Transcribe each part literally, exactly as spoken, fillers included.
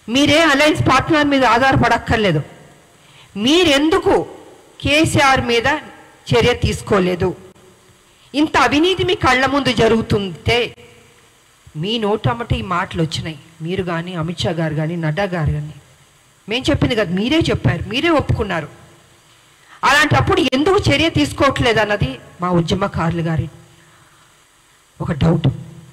మీరే alliance partner మీద ఆధారపడక్కర్లేదు. మీరెందుకు కేసీఆర్ మీద చర్య తీసుకోలేదు? ఇంత అవినీతి మీ కళ్ళ ముందు జరుగుతుంటే మీ నోటమ్మట ఈ మాటలు వచ్చినాయి. మీరు కానీ అమిత్ షా గారు కానీ నడ్డా గారు కానీ మేము చెప్పింది కదా, మీరే చెప్పారు, మీరే ఒప్పుకున్నారు. అలాంటప్పుడు ఎందుకు చర్య తీసుకోవట్లేదు అన్నది మా ఉద్యమకారులు గారి ఒక డౌట్.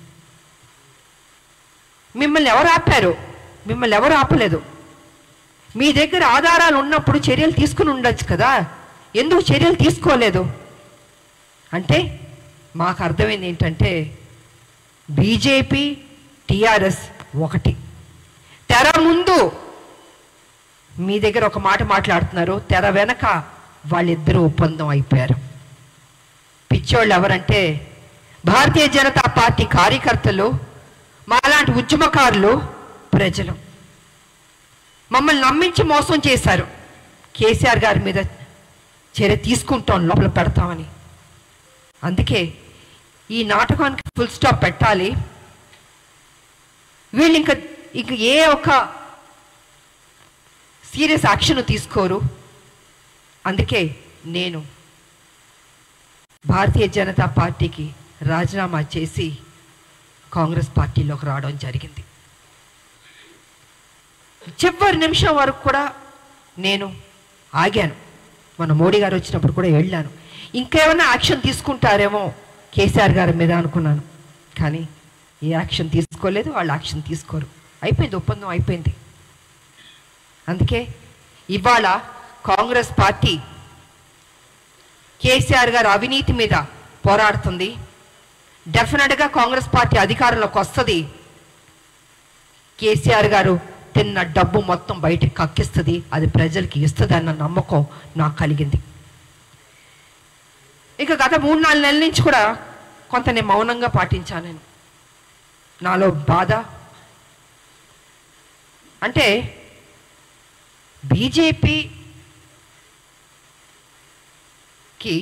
మిమ్మల్ని ఎవరు ఆపారు? మిమ్మల్ని ఎవరు ఆపలేదు. మీ దగ్గర ఆధారాలు ఉన్నప్పుడు చర్యలు తీసుకుని ఉండొచ్చు కదా, ఎందుకు చర్యలు తీసుకోలేదు అంటే మాకు అర్థమైంది ఏంటంటే బీజేపీ టీఆర్ఎస్ ఒకటి. తెర ముందు మీ దగ్గర ఒక మాట మాట్లాడుతున్నారు, తెర వెనక వాళ్ళిద్దరూ ఒప్పందం అయిపోయారు. పిచ్చోళ్ళు ఎవరంటే భారతీయ జనతా పార్టీ కార్యకర్తలు, మాలాంటి ఉద్యమకారులు, ప్రజలు. మమ్మల్ని నమ్మించి మోసం చేశారు. కేసీఆర్ గారి మీద చర్య తీసుకుంటాం, లోపల పెడతామని. అందుకే ఈ నాటకానికి ఫుల్ స్టాప్ పెట్టాలి. వీళ్ళు ఇంకా ఇంక ఏ ఒక సీరియస్ యాక్షన్ తీసుకోరు. అందుకే నేను భారతీయ జనతా పార్టీకి రాజీనామా చేసి కాంగ్రెస్ పార్టీలోకి రావడం జరిగింది. చివరి నిమిషం వరకు కూడా నేను ఆగాను. మన మోడీ గారు వచ్చినప్పుడు కూడా వెళ్ళాను, ఇంకేమైనా యాక్షన్ తీసుకుంటారేమో కేసీఆర్ గారి మీద అనుకున్నాను. కానీ ఏ యాక్షన్ తీసుకోలేదు, వాళ్ళు యాక్షన్ తీసుకోరు. అయిపోయింది, ఒప్పందం అయిపోయింది. అందుకే ఇవాళ కాంగ్రెస్ పార్టీ కేసీఆర్ గారు అవినీతి మీద పోరాడుతుంది. డెఫినెట్గా కాంగ్రెస్ పార్టీ అధికారంలోకి వస్తుంది. కేసీఆర్ గారు తిన్న డబ్బు మొత్తం బయటకు కక్కిస్తుంది, అది ప్రజలకి ఇస్తుంది అన్న నమ్మకం నాకు కలిగింది. ఇక గత మూడు నాలుగు నెలల నుంచి కూడా కొంత నేను మౌనంగా పాటించాను. నేను నాలో బాధ అంటే బీజేపీకి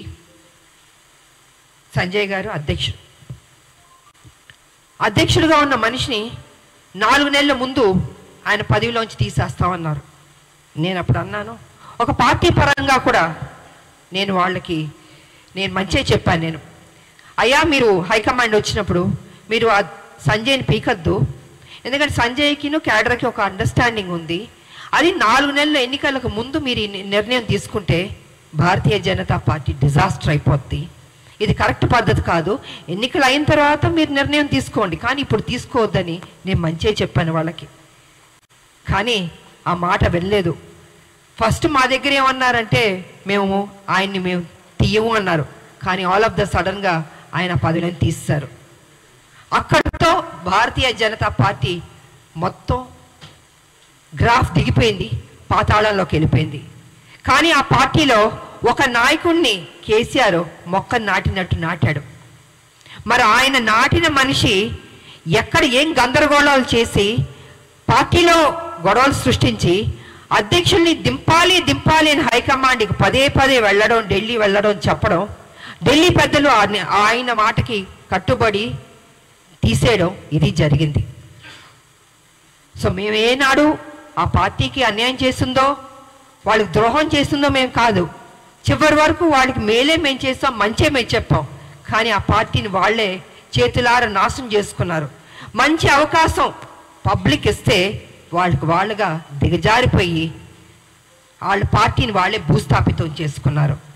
సంజయ్ గారు అధ్యక్షుడు అధ్యక్షుడిగా ఉన్న మనిషిని నాలుగు నెలల ముందు ఆయన పదవిలోంచి తీసేస్తామన్నారు. నేను అప్పుడు అన్నాను, ఒక పార్టీ పరంగా కూడా నేను వాళ్ళకి నేను మంచిగా చెప్పాను. నేను అయ్యా మీరు హైకమాండ్ వచ్చినప్పుడు మీరు ఆ సంజయ్ని పీకద్దు, ఎందుకంటే సంజయ్కిను క్యాడర్కి ఒక అండర్స్టాండింగ్ ఉంది. అది నాలుగు నెలల ఎన్నికలకు ముందు మీరు నిర్ణయం తీసుకుంటే భారతీయ జనతా పార్టీ డిజాస్టర్ అయిపోద్ది. ఇది కరెక్ట్ పద్ధతి కాదు. ఎన్నికలు అయిన తర్వాత మీరు నిర్ణయం తీసుకోండి, కానీ ఇప్పుడు తీసుకోవద్దని నేను మంచిగా చెప్పాను వాళ్ళకి. కానీ ఆ మాట వెళ్ళలేదు. ఫస్ట్ మా దగ్గర ఏమన్నారంటే మేము ఆయన్ని మేము తీయము అన్నారు. కానీ ఆల్ ఆఫ్ ద సడన్గా ఆయన పదవిని తీస్తారు. అక్కడితో భారతీయ జనతా పార్టీ మొత్తం గ్రాఫ్ దిగిపోయింది, పాతాళంలోకి వెళ్ళిపోయింది. కానీ ఆ పార్టీలో ఒక నాయకుడిని కేసీఆర్ మొక్క నాటినట్టు నాటాడు. మరి ఆయన నాటిన మనిషి ఎక్కడ ఏం గందరగోళాలు చేసి పార్టీలో గొడవలు సృష్టించి అధ్యక్షుల్ని దింపాలి దింపాలి అని హైకమాండ్కి పదే పదే వెళ్ళడం, ఢిల్లీ వెళ్ళడం, చెప్పడం, ఢిల్లీ పెద్దలు ఆయన మాటకి కట్టుబడి తీసేయడం, ఇది జరిగింది. సో మేము ఏనాడు ఆ పార్టీకి అన్యాయం చేస్తుందో, వాళ్ళకి ద్రోహం చేస్తుందో మేము కాదు. చివరి వరకు వాళ్ళకి మేలే మేము చేస్తాం, మంచే మేము చెప్పాం. కానీ ఆ పార్టీని వాళ్ళే చేతులారా నాశనం చేసుకున్నారు. మంచి అవకాశం పబ్లిక్ ఇస్తే వాళ్ళకి వాళ్ళుగా దిగజారిపోయి వాళ్ళ పార్టీని వాళ్ళే భూస్థాపితం చేసుకున్నారు.